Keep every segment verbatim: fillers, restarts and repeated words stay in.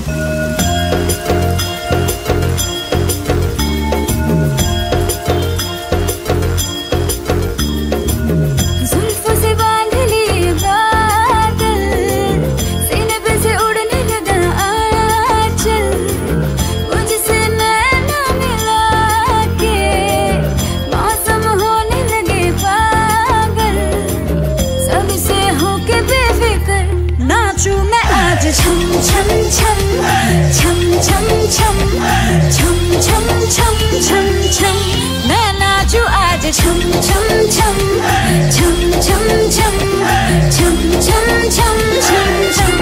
छम छम छम छम छम छम छम छम छम छम छम मैं नाचू आज छम छम छम छम छम छम छम छम छम छम छम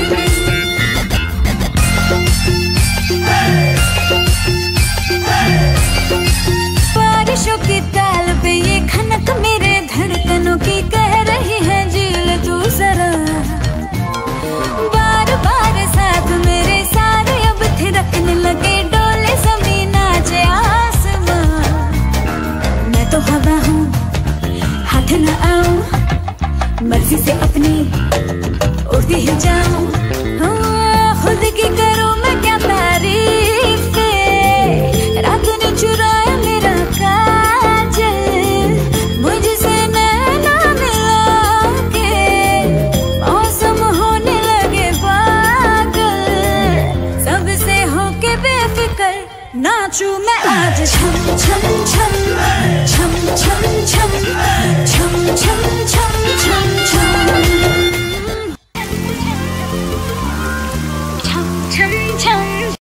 बारिशों की ताल पे ये खनक मेरे धड़कनों की कह रही है झील तू जरा थिरकने लगे डोले ज़मीन नाचे आसमां मैं तो हवा हूँ हाथ न आऊं मर्जी से अपनी उड़ती ही जाऊं खुद की करूं मैं क्या तारीफ रात ने चुराया मेरा काजल मुझसे नैना मिला के मौसम होने लगे नाचू मैं आज छम छम छम छम छम छम छम छम छम छम छम छम छम छम